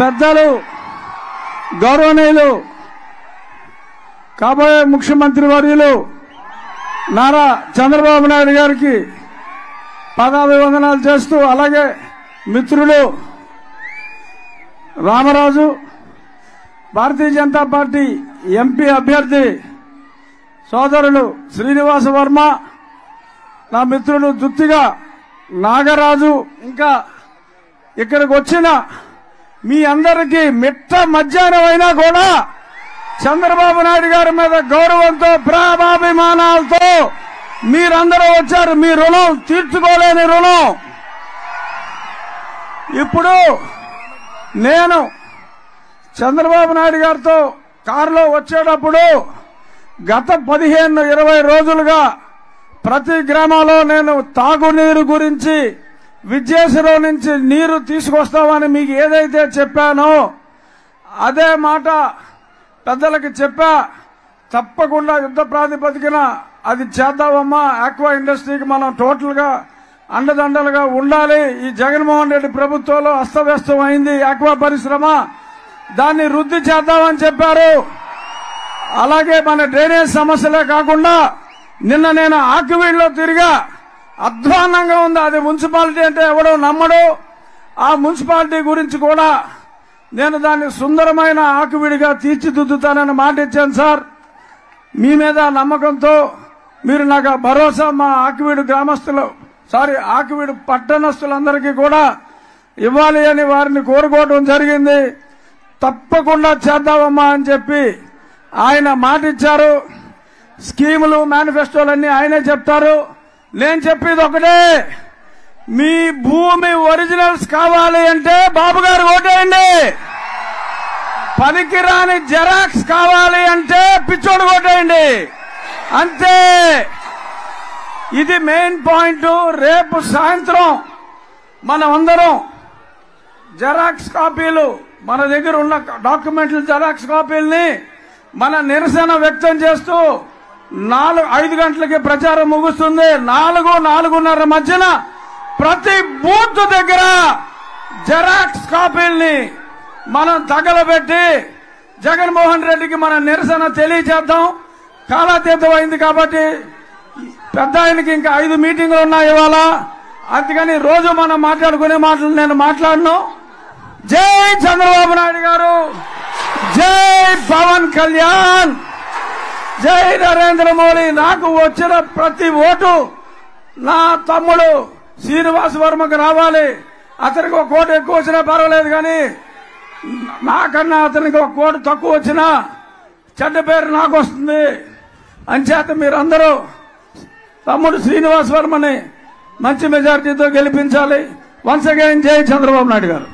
పెద్దలు గౌరవనీయులు కాబోయే ముఖ్యమంత్రి వర్యులు నారా చంద్రబాబు నాయుడు గారికి పాదాభివందనాలు చేస్తూ, అలాగే మిత్రులు రామరాజు, భారతీయ జనతా పార్టీ ఎంపీ అభ్యర్థి సోదరులు శ్రీనివాస వర్మ, నా మిత్రులు దుత్తిగా నాగరాజు, ఇంకా ఇక్కడికి వచ్చిన మీ అందరికీ మిట్ట మధ్యాహ్నం అయినా కూడా చంద్రబాబు నాయుడు గారి మీద గౌరవంతో ప్రేమాభిమానాలతో మీరందరూ వచ్చారు. మీ రుణం తీర్చుకోలేని రుణం. ఇప్పుడు నేను చంద్రబాబు నాయుడు గారితో కారులో వచ్చేటప్పుడు గత 15-20 రోజులుగా ప్రతి గ్రామంలో నేను తాగునీరు గురించి, విద్యేశ్వరం నుంచి నీరు తీసుకొస్తామని మీకు ఏదైతే చెప్పానో అదే మాట పెద్దలకి చెప్పా. తప్పకుండా యుద్ధ ప్రాతిపదికన అది చేద్దామమ్మా. ఆక్వా ఇండస్ట్రీకి మనం టోటల్ గా అండదండలుగా ఉండాలి. ఈ జగన్మోహన్ రెడ్డి ప్రభుత్వంలో అస్తవ్యస్తం అయింది ఆక్వా పరిశ్రమ, దాన్ని వృద్ధి చేద్దామని చెప్పారు. అలాగే మన డ్రైనేజ్ సమస్యలే కాకుండా నిన్న నేను ఆకివీడులో తిరిగా, అధ్వాన్నంగా ఉంది. అది మున్సిపాలిటీ అంటే ఎవడో నమ్మడు. ఆ మున్సిపాలిటీ గురించి కూడా నేను దాన్ని సుందరమైన ఆకివీడిగా తీర్చిదిద్దుతానని మాట ఇచ్చాను సార్. మీ మీద నమ్మకంతో మీరు నాకు భరోసా మా ఆకివీడు గ్రామస్తులు, ఆకివీడు పట్టణస్తులందరికీ కూడా ఇవ్వాలి అని వారిని కోరుకోవడం జరిగింది. తప్పకుండా చేద్దామమ్మా అని చెప్పి ఆయన మాట ఇచ్చారు. స్కీములు, మేనిఫెస్టోలన్నీ ఆయనే చెప్తారు. నేను చెప్పేది ఒకటే, మీ భూమి ఒరిజినల్స్ కావాలి అంటే బాబు గారు ఓటేయండి. పనికిరాని జెరాక్స్ కావాలి అంటే పిచ్చోడు ఓటేయండి. అంతే. ఇది మెయిన్ పాయింట్. రేపు సాయంత్రం మనమందరం జెరాక్స్ కాపీలు, మన దగ్గర ఉన్న డాక్యుమెంట్ల జెరాక్స్ కాపీల్ని మన నిరసన వ్యక్తం చేస్తూ 4-5 గంటలకి ప్రచారం ముగుస్తుంది. 4-4:30 మధ్యన ప్రతి బూత్ దగ్గర జెరాక్స్ కాపీల్ని మనం తగలబెట్టి జగన్మోహన్ రెడ్డికి మన నిరసన తెలియజేద్దాం. కాలాతీతం అయింది కాబట్టి పెద్ద ఆయనకి ఇంకా 5 మీటింగులు ఉన్నాయి ఇవాళ. అందుకని రోజు మనం మాట్లాడుకునే మాటలు నేను మాట్లాడను. జై చంద్రబాబు నాయుడు గారు, జై పవన్ కళ్యాణ్, జై నరేంద్ర మోడీ. నాకు వచ్చిన ప్రతి ఓటు నా తమ్ముడు శ్రీనివాస వర్మకు రావాలి. అతనికి ఒక కోటు ఎక్కువ వచ్చినా పర్వాలేదు, కానీ నాకన్నా అతనికి ఒక కోటు తక్కువ వచ్చినా చెడ్డ పేరు నాకు వస్తుంది. అంచేత మీరందరూ తమ్ముడు శ్రీనివాస వర్మని మంచి మెజారిటీతో గెలిపించాలి. వన్స్ అగైన్ జై చంద్రబాబు నాయుడు గారు.